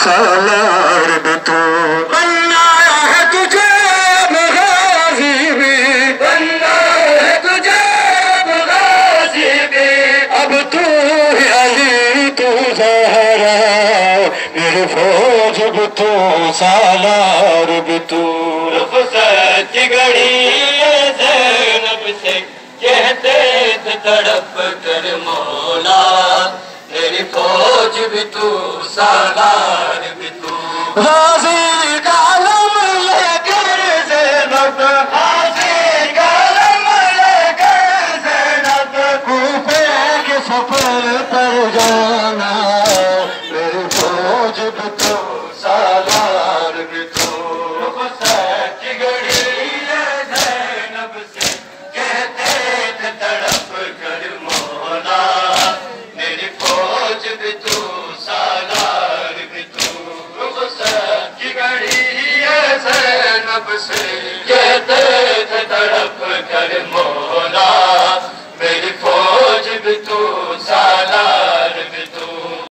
سالار بھی تو بننا ہے تجھے غازی بھی بننا ہے تجھے غازی بھی اب تو ہی علی تو زہرا میرے فوج بھی تو سالار بھی تو رخصت کی گھڑی زینب سے کہتے تھے تڑپ کر مولا میری فوج بھی تو سالار بھی تو غازی کا علم لے کر زینب غازی کا علم لے کر زینب کوفے کے سفر پر جانا میری فوج بھی تو سالار بھی تو رخصت کی گھڑی زینب سے کہتے تھے تڑپ کر مولا میری فوج بھی تو سالار بھی تو رخصت کی گھڑی زینب سے کہتے تھے تڑپ کر مولا میری فوج بھی تو سالار